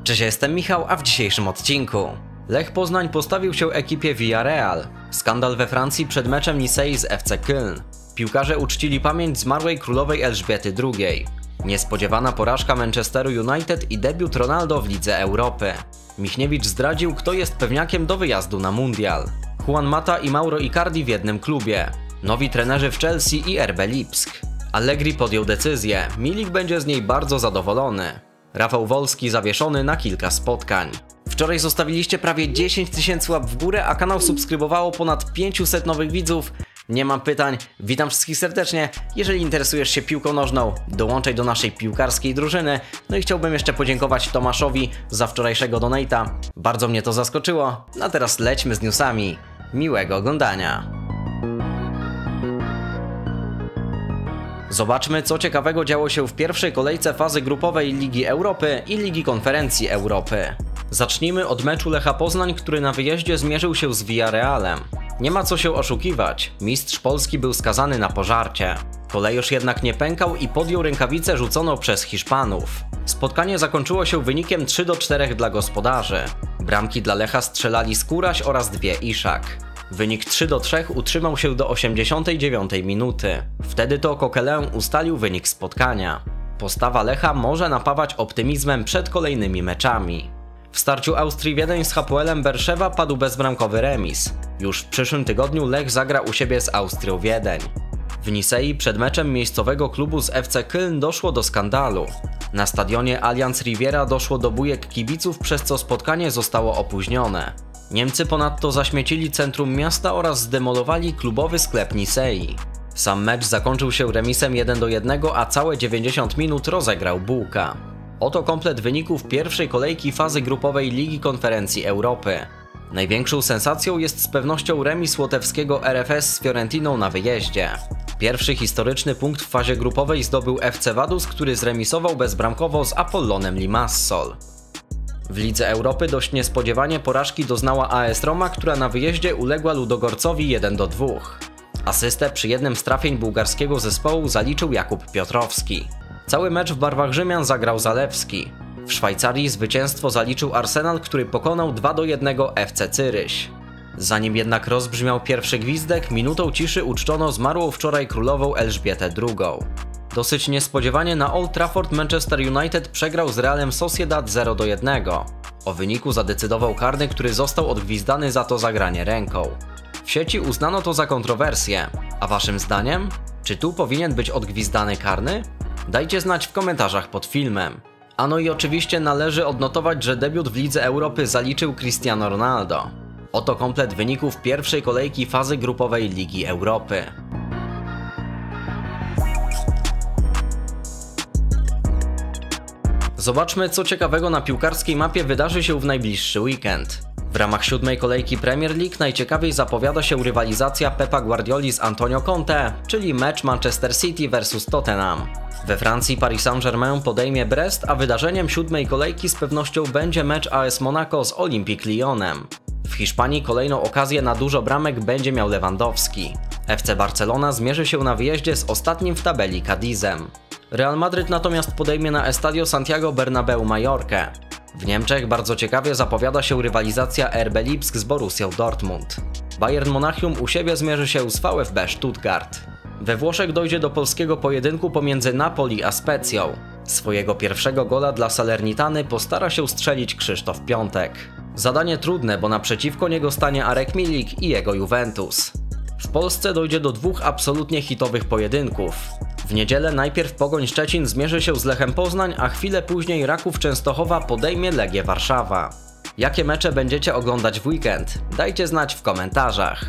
Cześć, jestem Michał, a w dzisiejszym odcinku Lech Poznań postawił się ekipie Villarreal. Skandal we Francji przed meczem Nicei z FC Köln. Piłkarze uczcili pamięć zmarłej królowej Elżbiety II. Niespodziewana porażka Manchesteru United i debiut Ronaldo w Lidze Europy. Michniewicz zdradził, kto jest pewniakiem do wyjazdu na mundial. Juan Mata i Mauro Icardi w jednym klubie. Nowi trenerzy w Chelsea i RB Lipsk. Allegri podjął decyzję, Milik będzie z niej bardzo zadowolony. Rafał Wolski zawieszony na kilka spotkań. Wczoraj zostawiliście prawie 10 000 łap w górę, a kanał subskrybowało ponad 500 nowych widzów. Nie mam pytań, witam wszystkich serdecznie. Jeżeli interesujesz się piłką nożną, dołączaj do naszej piłkarskiej drużyny. No i chciałbym jeszcze podziękować Tomaszowi za wczorajszego donate'a. Bardzo mnie to zaskoczyło. A teraz lećmy z newsami. Miłego oglądania. Zobaczmy, co ciekawego działo się w pierwszej kolejce fazy grupowej Ligi Europy i Ligi Konferencji Europy. Zacznijmy od meczu Lecha Poznań, który na wyjeździe zmierzył się z Villarrealem. Nie ma co się oszukiwać, mistrz Polski był skazany na pożarcie. Kolejorz jednak nie pękał i podjął rękawice rzuconą przez Hiszpanów. Spotkanie zakończyło się wynikiem 3-4 dla gospodarzy. Bramki dla Lecha strzelali Skóraś oraz dwie Iszak. Wynik 3-3 utrzymał się do 89 minuty. Wtedy to Coquelin ustalił wynik spotkania. Postawa Lecha może napawać optymizmem przed kolejnymi meczami. W starciu Austrii Wiedeń z Hapoelem Berszewa padł bezbramkowy remis. Już w przyszłym tygodniu Lech zagra u siebie z Austrią Wiedeń. W Nicei przed meczem miejscowego klubu z FC Köln doszło do skandalu. Na stadionie Allianz Riviera doszło do bujek kibiców, przez co spotkanie zostało opóźnione. Niemcy ponadto zaśmiecili centrum miasta oraz zdemolowali klubowy sklep Nicei. Sam mecz zakończył się remisem 1-1, a całe 90 minut rozegrał Bułka. Oto komplet wyników pierwszej kolejki fazy grupowej Ligi Konferencji Europy. Największą sensacją jest z pewnością remis łotewskiego RFS z Fiorentiną na wyjeździe. Pierwszy historyczny punkt w fazie grupowej zdobył FC Vaduz, który zremisował bezbramkowo z Apollonem Limassol. W Lidze Europy dość niespodziewanie porażki doznała AS Roma, która na wyjeździe uległa Ludogorcowi 1-2. Asystę przy jednym z trafień bułgarskiego zespołu zaliczył Jakub Piotrowski. Cały mecz w barwach Rzymian zagrał Zalewski. W Szwajcarii zwycięstwo zaliczył Arsenal, który pokonał 2-1 FC Cyryś. Zanim jednak rozbrzmiał pierwszy gwizdek, minutą ciszy uczczono zmarłą wczoraj królową Elżbietę II. Dosyć niespodziewanie na Old Trafford Manchester United przegrał z Realem Sociedad 0-1. O wyniku zadecydował karny, który został odgwizdany za to zagranie ręką. W sieci uznano to za kontrowersję. A waszym zdaniem? Czy tu powinien być odgwizdany karny? Dajcie znać w komentarzach pod filmem. A no i oczywiście należy odnotować, że debiut w Lidze Europy zaliczył Cristiano Ronaldo. Oto komplet wyników pierwszej kolejki fazy grupowej Ligi Europy. Zobaczmy, co ciekawego na piłkarskiej mapie wydarzy się w najbliższy weekend. W ramach 7. kolejki Premier League najciekawiej zapowiada się rywalizacja Pepa Guardioli z Antonio Conte, czyli mecz Manchester City vs Tottenham. We Francji Paris Saint-Germain podejmie Brest, a wydarzeniem 7. kolejki z pewnością będzie mecz AS Monaco z Olympique Lyonem. W Hiszpanii kolejną okazję na dużo bramek będzie miał Lewandowski. FC Barcelona zmierzy się na wyjeździe z ostatnim w tabeli Cadizem. Real Madryt natomiast podejmie na Estadio Santiago Bernabeu Majorkę. W Niemczech bardzo ciekawie zapowiada się rywalizacja RB Lipsk z Borussią Dortmund. Bayern Monachium u siebie zmierzy się z VfB Stuttgart. We Włoszech dojdzie do polskiego pojedynku pomiędzy Napoli a Specją. Swojego pierwszego gola dla Salernitany postara się strzelić Krzysztof Piątek. Zadanie trudne, bo naprzeciwko niego stanie Arek Milik i jego Juventus. W Polsce dojdzie do dwóch absolutnie hitowych pojedynków. W niedzielę najpierw Pogoń Szczecin zmierzy się z Lechem Poznań, a chwilę później Raków Częstochowa podejmie Legię Warszawa. Jakie mecze będziecie oglądać w weekend? Dajcie znać w komentarzach.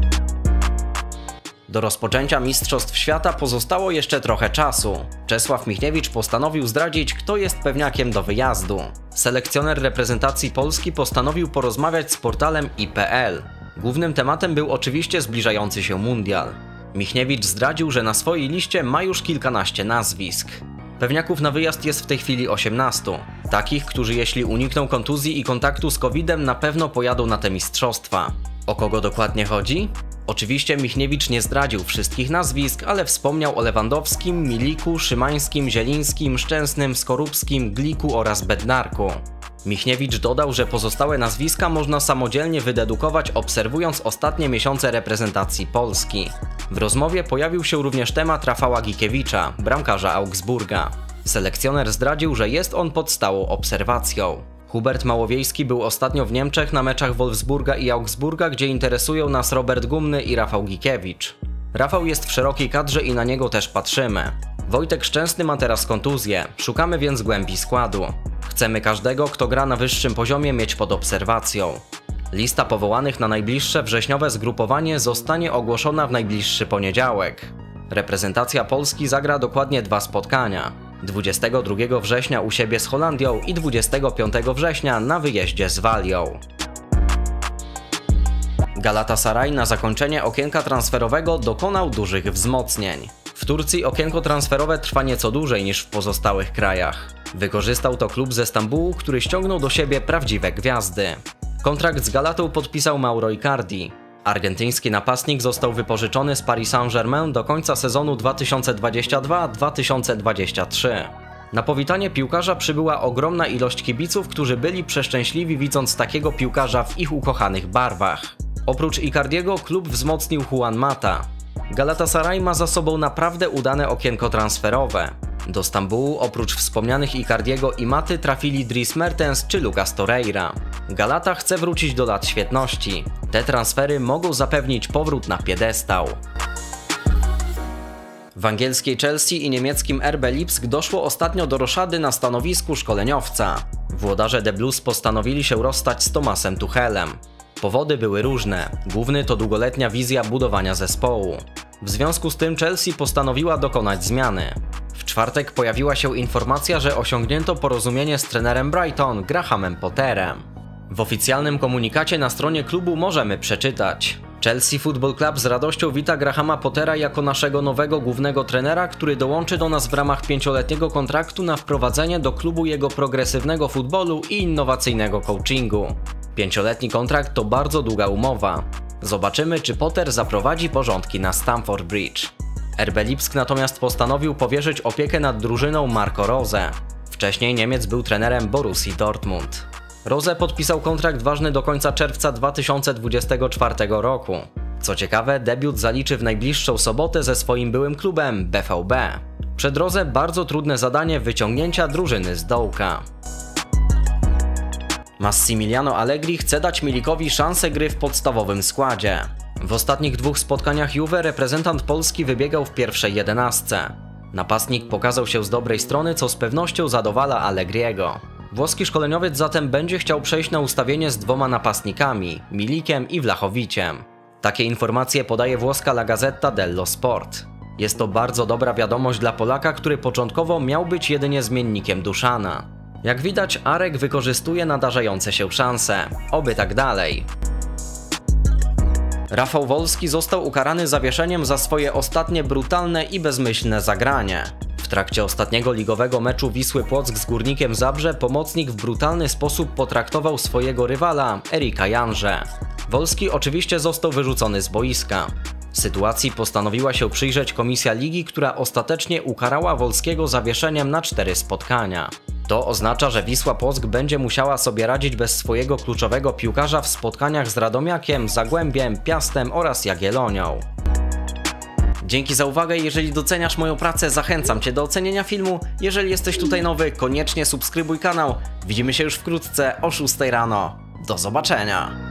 Do rozpoczęcia Mistrzostw Świata pozostało jeszcze trochę czasu. Czesław Michniewicz postanowił zdradzić, kto jest pewniakiem do wyjazdu. Selekcjoner reprezentacji Polski postanowił porozmawiać z portalem IPL. Głównym tematem był oczywiście zbliżający się mundial. Michniewicz zdradził, że na swojej liście ma już kilkanaście nazwisk. Pewniaków na wyjazd jest w tej chwili 18. Takich, którzy jeśli unikną kontuzji i kontaktu z COVID-em, na pewno pojadą na te mistrzostwa. O kogo dokładnie chodzi? Oczywiście Michniewicz nie zdradził wszystkich nazwisk, ale wspomniał o Lewandowskim, Miliku, Szymańskim, Zielińskim, Szczęsnym, Skorupskim, Gliku oraz Bednarku. Michniewicz dodał, że pozostałe nazwiska można samodzielnie wydedukować, obserwując ostatnie miesiące reprezentacji Polski. W rozmowie pojawił się również temat Rafała Gikiewicza, bramkarza Augsburga. Selekcjoner zdradził, że jest on pod stałą obserwacją. Hubert Małowiejski był ostatnio w Niemczech na meczach Wolfsburga i Augsburga, gdzie interesują nas Robert Gumny i Rafał Gikiewicz. Rafał jest w szerokiej kadrze i na niego też patrzymy. Wojtek Szczęsny ma teraz kontuzję, szukamy więc głębi składu. Chcemy każdego, kto gra na wyższym poziomie, mieć pod obserwacją. Lista powołanych na najbliższe wrześniowe zgrupowanie zostanie ogłoszona w najbliższy poniedziałek. Reprezentacja Polski zagra dokładnie 2 spotkania. 22 września u siebie z Holandią i 25 września na wyjeździe z Walią. Galatasaray na zakończenie okienka transferowego dokonał dużych wzmocnień. W Turcji okienko transferowe trwa nieco dłużej niż w pozostałych krajach. Wykorzystał to klub ze Stambułu, który ściągnął do siebie prawdziwe gwiazdy. Kontrakt z Galatą podpisał Mauro Icardi. Argentyński napastnik został wypożyczony z Paris Saint-Germain do końca sezonu 2022-2023. Na powitanie piłkarza przybyła ogromna ilość kibiców, którzy byli przeszczęśliwi widząc takiego piłkarza w ich ukochanych barwach. Oprócz Icardiego klub wzmocnił Juan Mata. Galatasaray ma za sobą naprawdę udane okienko transferowe. Do Stambułu oprócz wspomnianych Icardiego i Maty trafili Dries Mertens czy Lucas Torreira. Galata chce wrócić do lat świetności. Te transfery mogą zapewnić powrót na piedestał. W angielskiej Chelsea i niemieckim RB Lipsk doszło ostatnio do roszady na stanowisku szkoleniowca. Włodarze The Blues postanowili się rozstać z Thomasem Tuchelem. Powody były różne, główny to długoletnia wizja budowania zespołu. W związku z tym Chelsea postanowiła dokonać zmiany. W czwartek pojawiła się informacja, że osiągnięto porozumienie z trenerem Brighton, Grahamem Potterem. W oficjalnym komunikacie na stronie klubu możemy przeczytać: Chelsea Football Club z radością wita Grahama Pottera jako naszego nowego głównego trenera, który dołączy do nas w ramach 5-letniego kontraktu na wprowadzenie do klubu jego progresywnego futbolu i innowacyjnego coachingu. 5-letni kontrakt to bardzo długa umowa. Zobaczymy, czy Potter zaprowadzi porządki na Stamford Bridge. RB Lipsk natomiast postanowił powierzyć opiekę nad drużyną Marco Rose. Wcześniej Niemiec był trenerem Borussii Dortmund. Rose podpisał kontrakt ważny do końca czerwca 2024 roku. Co ciekawe, debiut zaliczy w najbliższą sobotę ze swoim byłym klubem BVB. Przed Rose bardzo trudne zadanie wyciągnięcia drużyny z dołka. Massimiliano Allegri chce dać Milikowi szansę gry w podstawowym składzie. W ostatnich 2 spotkaniach Juve reprezentant Polski wybiegał w pierwszej 11. Napastnik pokazał się z dobrej strony, co z pewnością zadowala Allegriego. Włoski szkoleniowiec zatem będzie chciał przejść na ustawienie z 2 napastnikami, Milikiem i Vlahoviciem. Takie informacje podaje włoska La Gazzetta dello Sport. Jest to bardzo dobra wiadomość dla Polaka, który początkowo miał być jedynie zmiennikiem Duszana. Jak widać, Arek wykorzystuje nadarzające się szanse. Oby tak dalej. Rafał Wolski został ukarany zawieszeniem za swoje ostatnie brutalne i bezmyślne zagranie. W trakcie ostatniego ligowego meczu Wisły Płock z Górnikiem Zabrze pomocnik w brutalny sposób potraktował swojego rywala, Erika Janże. Wolski oczywiście został wyrzucony z boiska. Sytuacji postanowiła się przyjrzeć komisja ligi, która ostatecznie ukarała Wolskiego zawieszeniem na 4 spotkania. To oznacza, że Wisła Płock będzie musiała sobie radzić bez swojego kluczowego piłkarza w spotkaniach z Radomiakiem, Zagłębiem, Piastem oraz Jagiellonią. Dzięki za uwagę, jeżeli doceniasz moją pracę, zachęcam Cię do ocenienia filmu. Jeżeli jesteś tutaj nowy, koniecznie subskrybuj kanał. Widzimy się już wkrótce o 6 rano. Do zobaczenia!